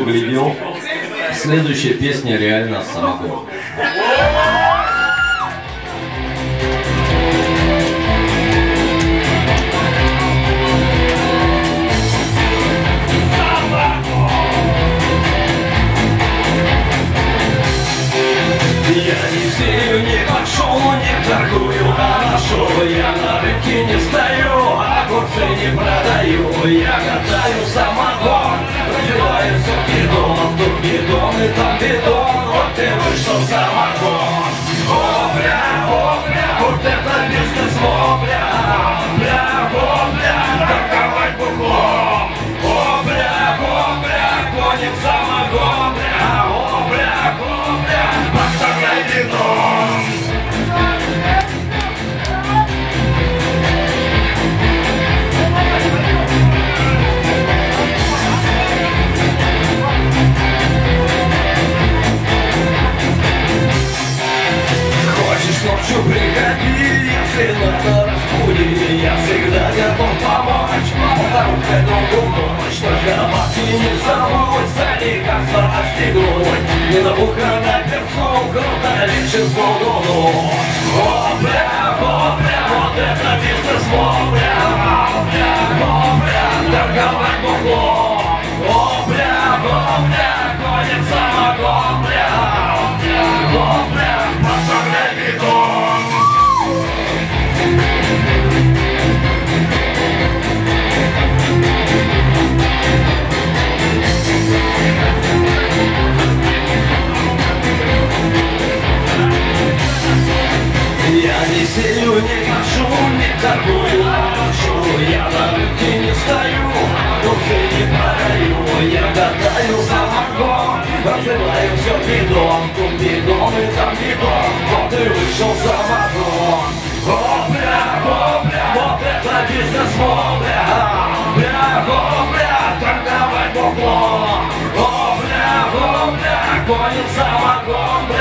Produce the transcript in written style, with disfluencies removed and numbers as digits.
углядел. Следующая песня реально самогон. Я не сею, не пошел, не торгую, а ношу. Я на рынке не стою, огурцы не продаю. Я катаю самогон, развиваю все бидон. Тут бидон и там бидон, вот и вышел самогон. О, бля, вот это бизнес, о, бля, торговать бухлом. О, бля, гонит самогон, бля, о, бля, поставляй бидон. Хочешь ночью приходи, если надо разбуди. Я всегда готов помочь, поторопай другу ночь. Только бабки не забудь, заникаться отстегнуть. Не набухай на перцу, круто лечит воду. О, бля, вот это бизнес, о, бля, торговать бухлом. О, бля, гонит самогон, бля, поставляй бидон. Я не сею, не кашу, не торгую, а ношу. Я на рынке не стою, духи не продаю. Я катаю самогон, разливаю все бидон. Тут бидон и там бидон, вот и вышел самогон. О, бля, вот это бизнес, о, бля, торговать бухлом. О, бля, гонит самогон,